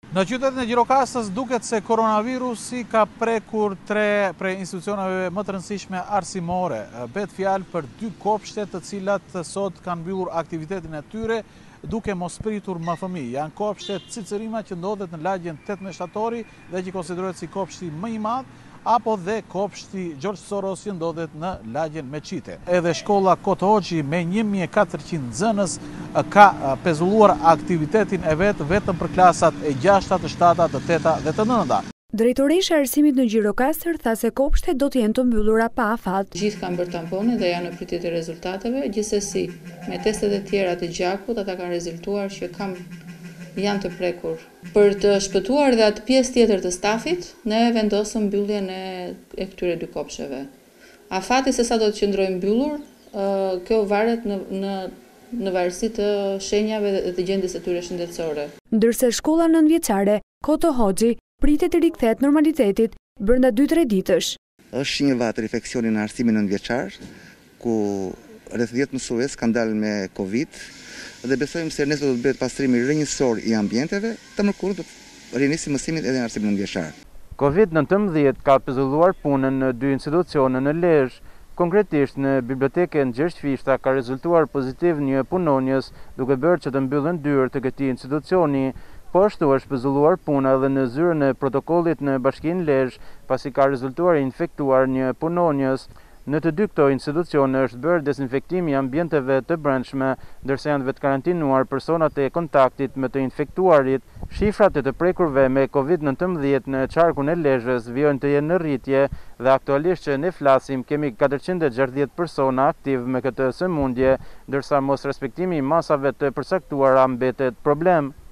Në qytetin e Gjirokastës duket se koronavirusi ka prekur 3 prej institucioneve më të rëndësishme arsimore. Bet fjalë për 2 kopshte të cilat sot kanë mbyllur aktivitetin e tyre duke mos pritur më fëmijë. Janë kopshtet Cicërima që ndodhet në lagjen 18 shtatori dhe që konsiderohet si kopshti më i madh, apo dhe kopshti Gjoorgj Soros që ndodhet në lagjen Meçite. Edhe shkolla Kot Hoxhi me 1400 nxënës ka pezulluar aktivitetin e vet vetëm për klasat e 6, të 7, të 8 dhe të 9. Drejtoresha e arsimit në Gjirokastër tha se kopshtet do të jenë të mbyllura pa afat. Gjithë kanë bërë tampone dhe janë në pritje të rezultateve, gjithsesi me testet e tjera të gjakut ata kanë rezultuar që janë të prekur. Për të shpëtuar dhe atë pjesë tjetër të stafit, ne vendosëm mbylljen e këtyre 2 kopsheve. Afati se sa do të qëndrojë mbyllur, kjo varet në varësi të shenjave dhe të gjendjes së tyre shëndetësore. Ndërsa shkolla 9-vjeçare Kot Hoxhi pritet të rikthehet normalitetit brenda 2-3 ditësh. Është një vatë infeksioni në arsimin 9-vjeçar, ku rreth 10 mësues kanë dalë me Covid, dhe besojmë se nesër do të bëhet pastrimi rrënjësor i ambienteve, të mërkurë do të rinisi mësimin edhe në arsimin 9-vjeçar. Covid-19 ka pezulluar punën në 2 institucione në Lezhë. Konkretisht në bibliotekën Gjergj Fishta ka rezultuar pozitiv një punonjës, duke bërë që të mbyllen dyert të këtij institucioni. Po ashtu është pezulluar puna edhe në zyrën e protokollit në Bashkinë Lezhë, pasi ka rezultuar infektuar një punonjës. Në të 2 këto institucione është bërë dezinfektimi i ambienteve të brendshme, ndërsa janë vetë karantinuar personat e kontaktit me të infektuarit. Shifrat e të prekurve me Covid-19 në qarkun e Lezhës vijojnë të jenë në rritje dhe aktualisht që ne flasim kemi 460 persona aktiv me këtë sëmundje, ndërsa mos respektimi i masave të përcaktuara mbetet problem.